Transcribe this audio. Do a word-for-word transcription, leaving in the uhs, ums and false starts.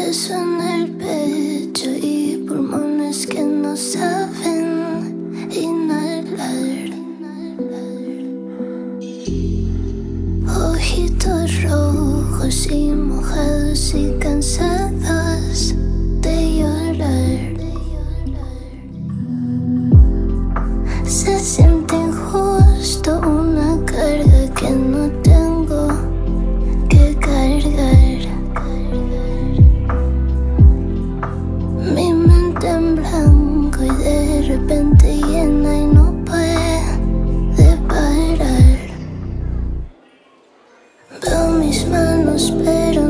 beso en el pecho y pulmones que no saben inhalar. Ojitos rojos y mojados y cansados de llorar. Se siente injusto una carga que no tengo que cargar. Mi mente en blanco y de repente llena y no puede parar. Veo mis manos pero